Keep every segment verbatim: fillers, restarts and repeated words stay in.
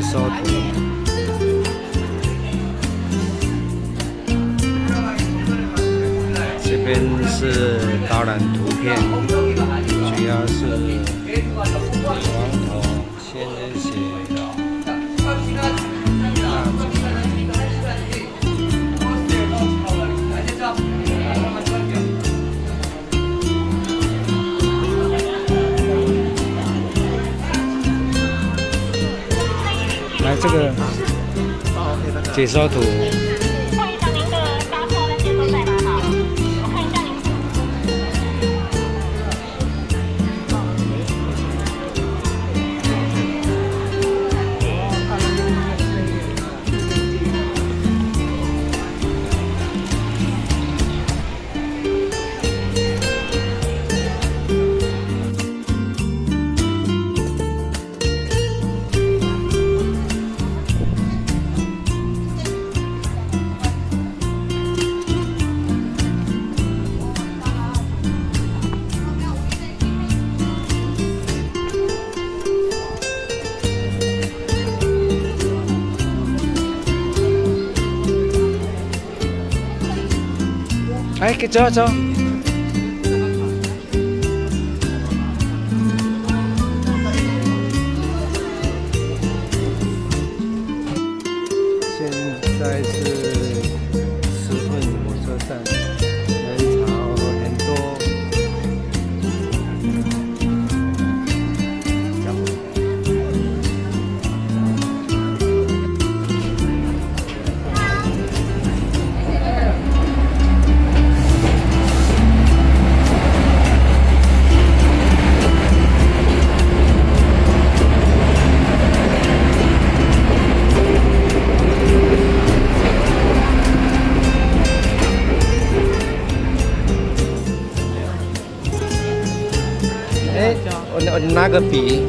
收图。这边是导览图片，主要是王头、仙人血、蜡烛。 来这个解说图。 看一下您的搭车那些都在哪哈？我看一下您。 哎，给走走。现在是石份火车站，人潮很多。哎，我我拿个笔。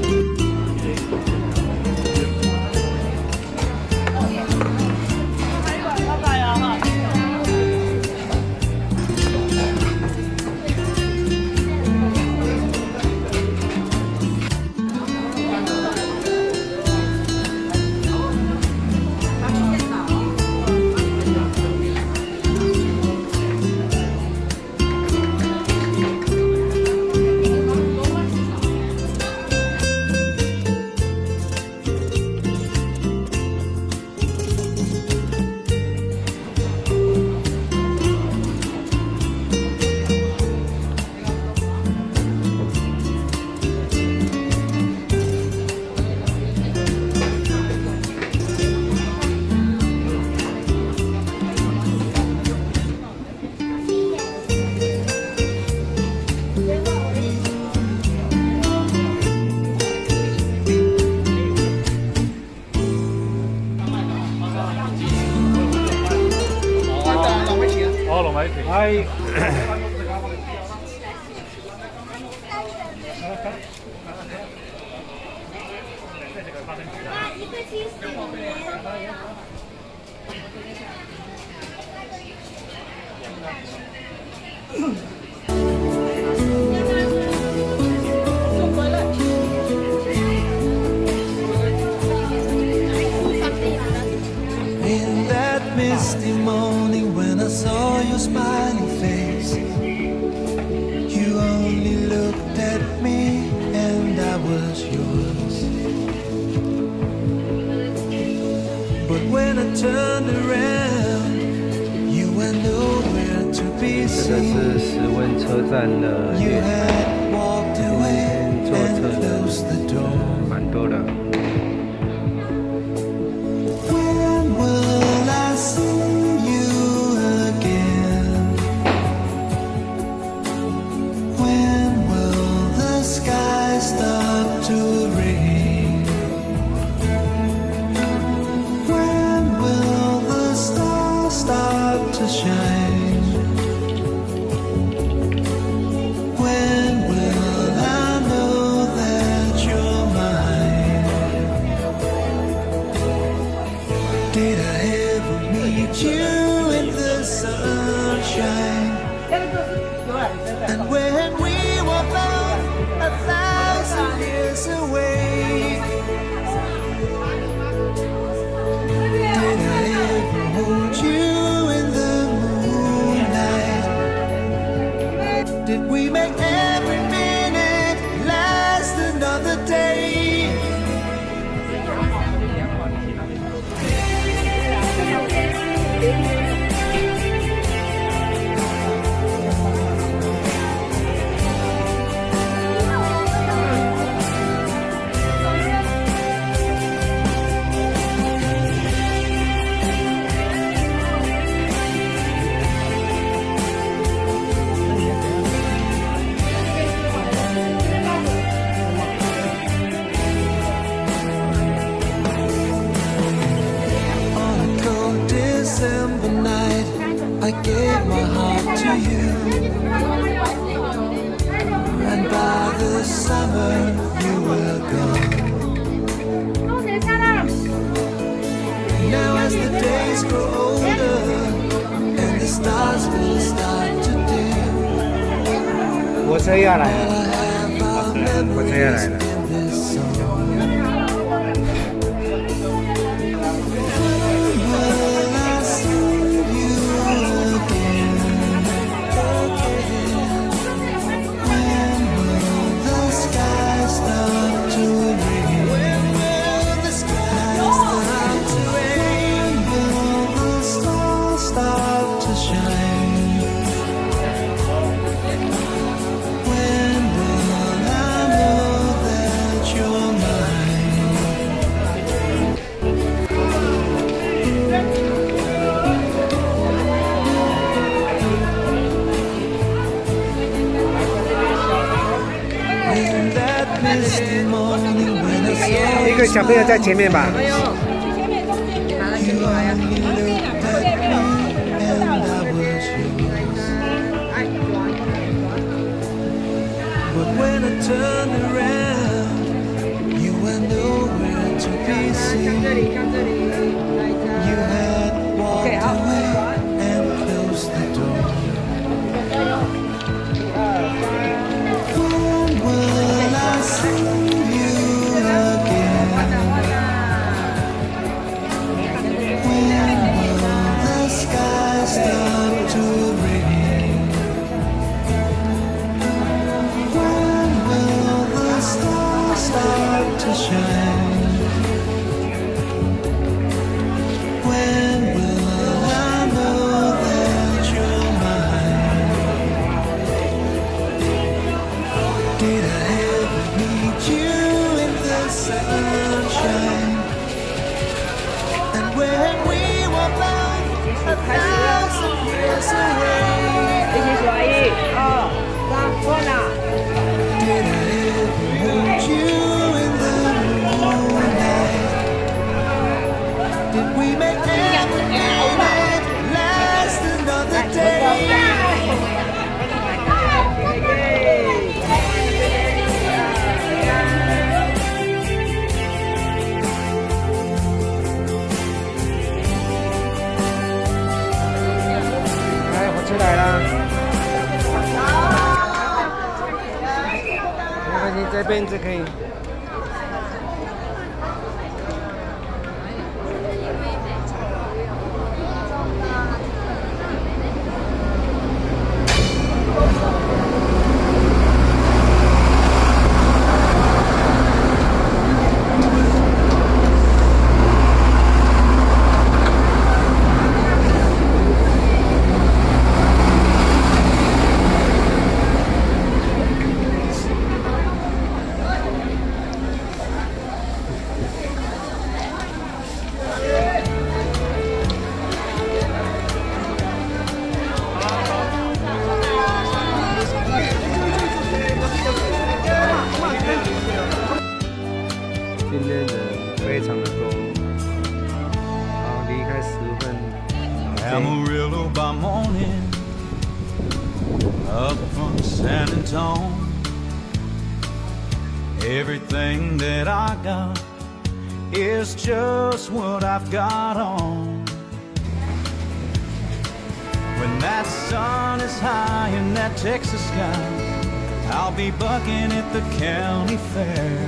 哎。 一个七十 In that misty morning when I saw your smiling face, you only looked at me and I was yours. But when I turned around, you were nowhere to be 这个 seen. 是石温车站的 You 夜景， had walked 今 away 天坐 and 车的 closed the door. 蛮多的。 When will I see you again? When will the sky stop to rain? When will the stars start to shine? When will I know that you're mine? Did I ever meet you in the sunshine? And when we were both a thousand years away, I gave my heart to you, and by the summer you were gone. Now as the days grow older and the stars will start to dim, 火车要来 I 了， have our 火车要来 memories 了。 in this song. Will I see you again? When will the sky start to rain? When will the sky start to rain? When will the stars start to shine? When will I know that you're mine? In that misty morning when I saw 一个小朋友在前面吧。 you only looked at me and I was yours. But when I turned around, you were nowhere to be seen. You had walked away and closed the door. When will I see you again? When will the sky start to rain? When will the stars start to shine? When will I know that you're mine? Did I ever meet you in the sunshine? And when we were both a thousand years away, 一起数一、二、三，过呢。 did I ever hold you in the moonlight? Did we make everything last another day? 来，火车来了。没关系，这边就可以。今天人非常的多，好，离开十分。 Amarillo by morning, up from San Antonio. Everything that I got is just what I've got on. When that sun is high in that Texas sky, I'll be bucking at the county fair.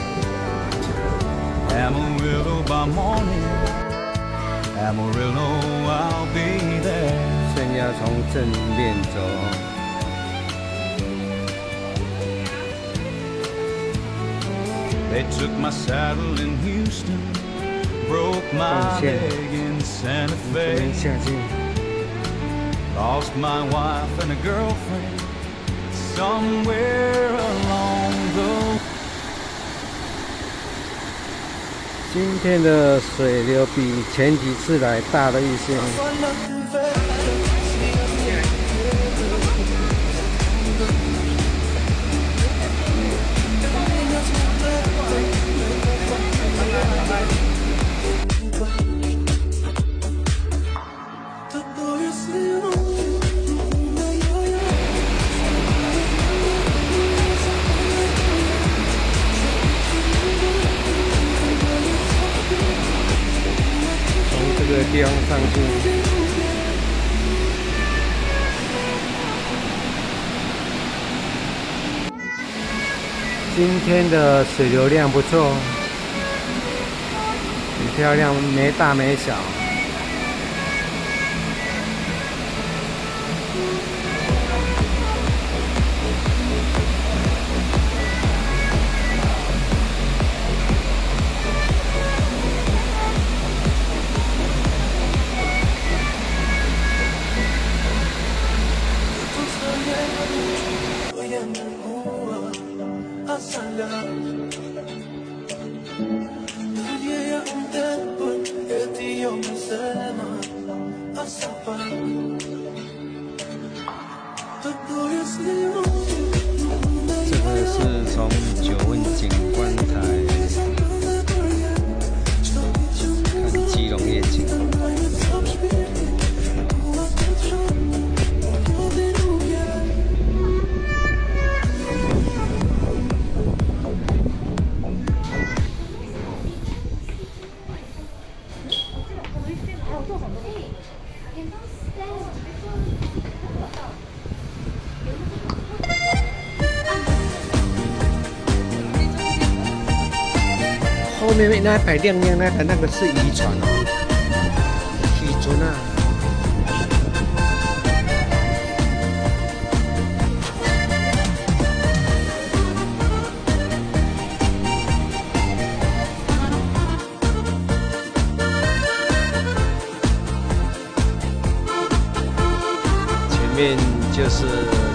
Amarillo by morning, Amarillo, I'll be there. 顺要从正面走。 They took my saddle in Houston, broke my leg in Santa 这边 Fe, 下去。 lost my wife and a girlfriend somewhere along the way. 今天的水流比前几次来大了一些。 Todo ese 个地方上去。今天的水流量不错，很漂亮，没大没小。这个是从九份景观台看基隆夜景。后面那排亮亮那个那个是渔船哦，渔船啊。前面就是